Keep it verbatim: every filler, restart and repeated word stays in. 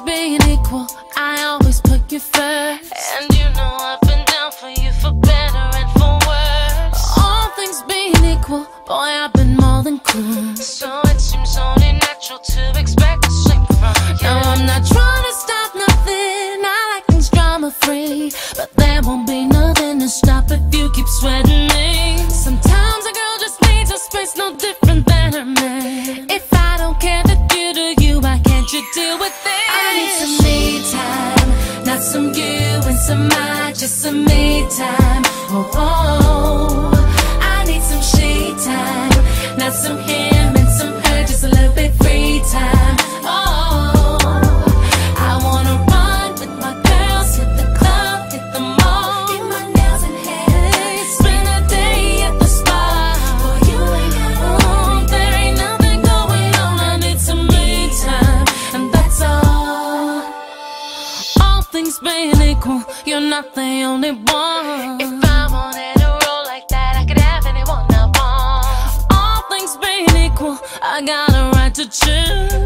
being equal, I always put you first. And you know I've been down for you for better and for worse. All things being equal, boy, I've been more than cool. So it seems only natural to expect the same from you. No, I'm not trying to stop nothing, I like things drama-free, but there won't be nothing to stop if you keep sweating me. Sometimes a girl just needs a space no different than her man. If I don't care that you do you, why can't you deal with this? I need some me time, not some you and some I, just some me time. Oh, oh, I need some she time, not some him and some her, just a little bit free time. Oh, I wanna run with my girls, hit the club, hit the mall, get my nails and hair, spend a day at the spa. Boy, you ain't got no, there ain't nothing going on. I need some me time, and that's all. All things being equal, you're not the only one. If I wanted a role like that, I could have anyone I want. All things being equal, I got a right to choose.